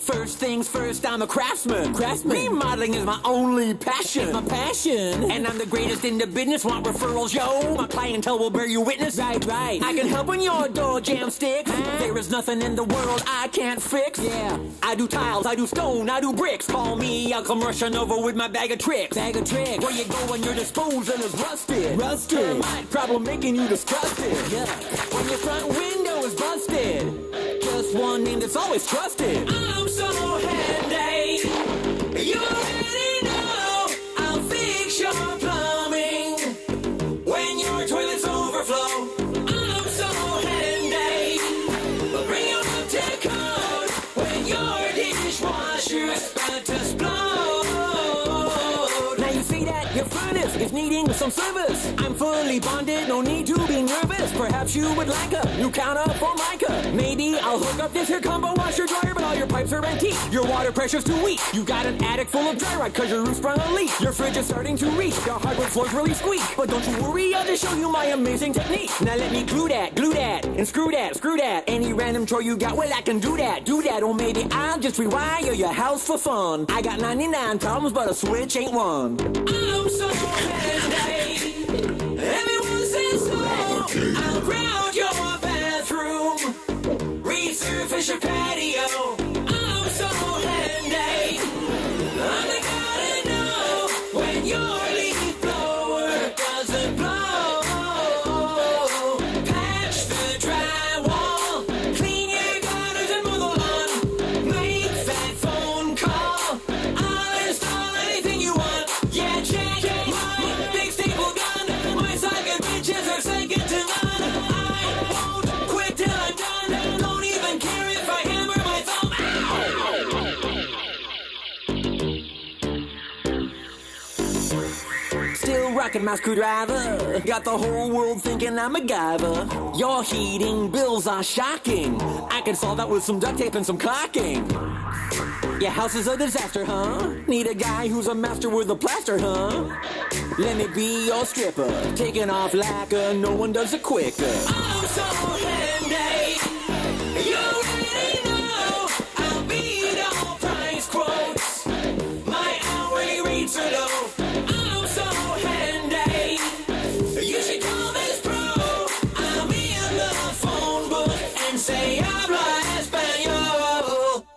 First things first, I'm a craftsman. Remodeling is my only passion. It's my passion. And I'm the greatest in the business. Want referrals, yo? My clientele will bear you witness. Right. I can help when your door jam sticks. There is nothing in the world I can't fix. Yeah. I do tiles, I do stone, I do bricks. Call me, I'll come rushing over with my bag of tricks. Bag of tricks. Where you go when your disposal is rusted? Rusted. Problem making you disgusted. Yeah. When your front window is busted. Just one name that's always trusted. I'm so handy. You already know I'll fix your plumbing when your toilets overflow. I'm so handy. Bring your up to code when your dishwasher's about to explode. Now you see that your furnace is needing some service. I'm fully bonded, no need to be nervous. Perhaps you would like a new counter for Micah. Maybe I'll hook up this here combo washer dryer, but all your pipes are antique. Your water pressure's too weak. You got an attic full of dry rot cause your roof sprung a leak. Your fridge is starting to reek. Your hardwood floors really squeak. But don't you worry, I'll just show you my amazing technique. Now let me glue that, and screw that. Any random chore you got, well I can do that. Or maybe I'll just rewire your house for fun. I got 99 problems, but a switch ain't one. I'm so handy. Everyone says so. I'll ground your bathroom, resurface your patio. I'm so handy. I'm the guy to know when your leaf blower doesn't blow. Patch the drywall, clean your gutters and mow the lawn. Make that phone call. I'll install anything you want. Yeah, check my big staple gun. My socket bitches are second to none. I won't quit till I'm done. Don't even care if I hammer my thumb. Ow! Still rocking my screwdriver. Got the whole world thinking I'm a MacGyver. Your heating bills are shocking. I can solve that with some duct tape and some caulking. Your house is a disaster, huh? Need a guy who's a master with a plaster, huh? Let me be your stripper, taking off lacquer, no one does it quicker. I'm so handy, you already know I'll beat all price quotes. My hourly rates are low. I'm so handy, you should call this pro. I'm in the phone book and say habla español.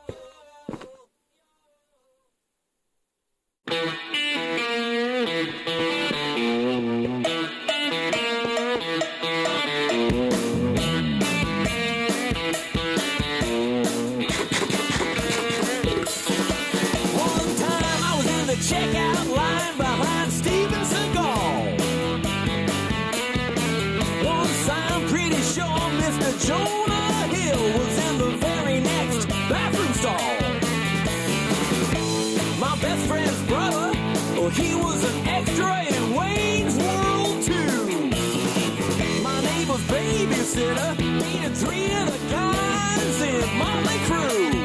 Checkout line behind Steven Seagal. Once I'm pretty sure Mr. Jonah Hill was in the very next bathroom stall. My best friend's brother, well, he was an extra in Wayne's World 2. My neighbor's babysitter dated 3 of the guys in Motley Crue.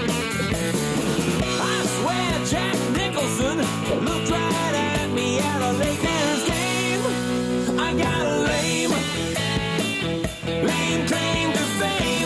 I swear Jack Nicholson looked right at me at a Lakers game. I got a lame claim to fame.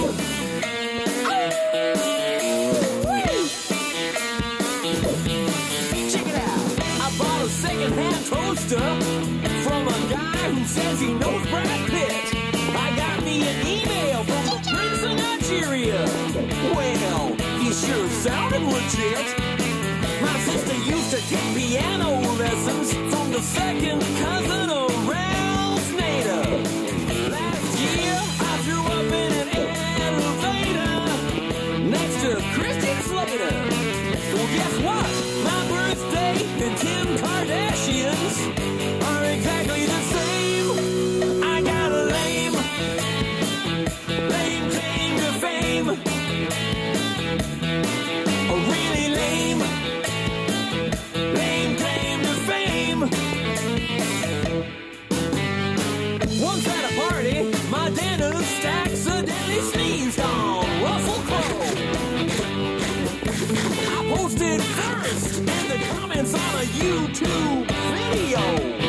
Check it out. I bought a second-hand toaster from a guy who says he knows Brad Pitt. I got me an email from the Prince of Nigeria. Well, he sure sounded legit. My sister used to take piano lessons from the second cousin of Ralph Nader. Last year, I threw up in an elevator next to Christian Slater. Well, guess what? My birthday and Kim Kardashian's are exactly the same. I got a lame claim to fame. A really lame claim to fame. Once at a party, my dentist accidentally sneezed on Russell Crowe. I posted first in the comments on a YouTube video.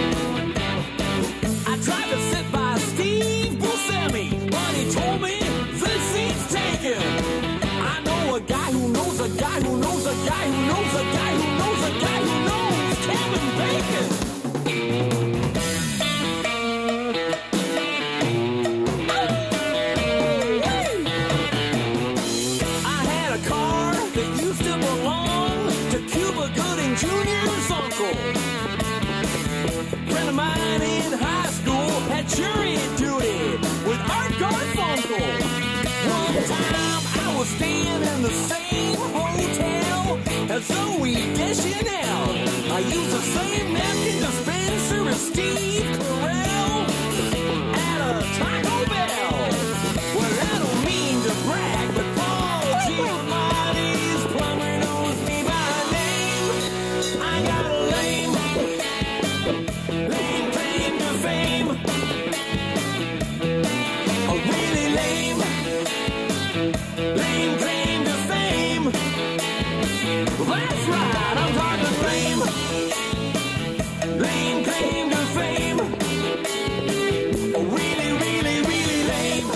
I tried to sit by Steve Buscemi, but he told me the seat's taken. I know a guy who knows knows a guy who knows a guy who knows a guy who knows a guy who knows Kevin Bacon. I had a car that used to belong to Cuba Gooding Jr.'s uncle. Friend of mine in high school had jury duty with Art Garfunkel. One time I was staying in the same hotel as Zoe Deschanel. I used the same napkin dispenser as Steve Carell at a Taco Bell. Well, I don't mean to brag, but Paul Giamatti's plumber knows me by name. I got a lame claim to fame. A really lame claim to fame. That's right, I'm talking lame claim to fame. A really, really, really lame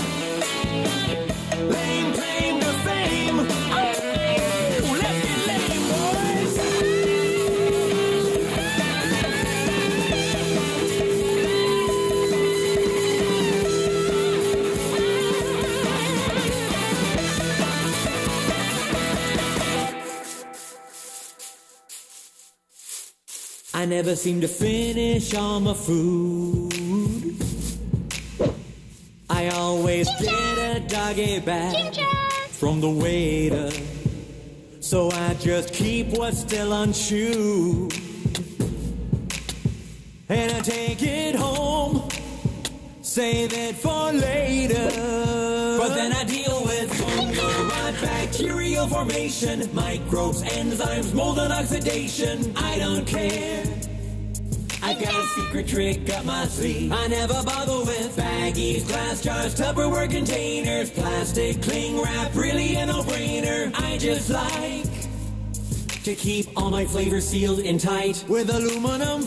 claim to fame. Oh, let's get lame, boys. I never seem to finish all my food. I always get a doggy bag from the waiter, so I just keep what's still unchewed, and I take it home, save it for later. But then I deal with fungal rot, bacterial formation, microbes, enzymes, mold and oxidation. I don't care. I've got a secret trick up my sleeve. I never bother with baggies, glass jars, Tupperware containers, plastic cling wrap, really a no-brainer. I just like to keep all my flavors sealed in tight with aluminum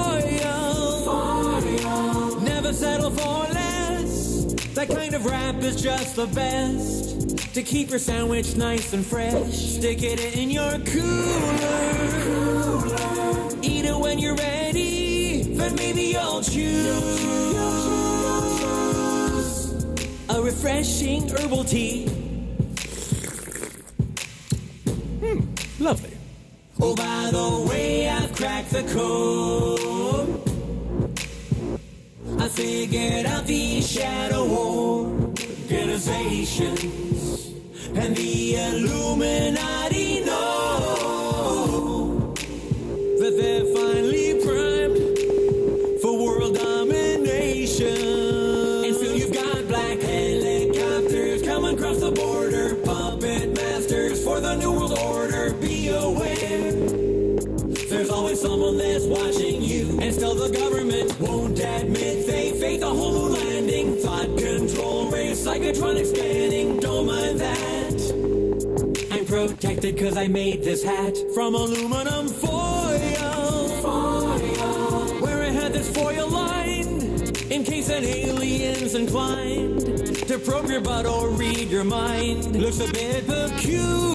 foil. Never settle for less. That kind of wrap is just the best to keep your sandwich nice and fresh. Stick it in your cooler. Eat it when you're ready, then maybe you'll choose a refreshing herbal tea. Lovely. Oh, by the way, I've cracked the code. I figured out the shadow organizations, and the Illuminati know that they're finally primed for world domination. And soon you've got black helicopters coming across the border, puppet masters for the New World Order. Be aware, there's always someone that's watching you, and still the government won't admit they faked a whole moon landing. Thought control, race, psychotronic scanning, don't mind that. I'm protected cause I made this hat from aluminum foil, where it had this foil line in case an alien's inclined to probe your butt or read your mind. Looks a bit peculiar.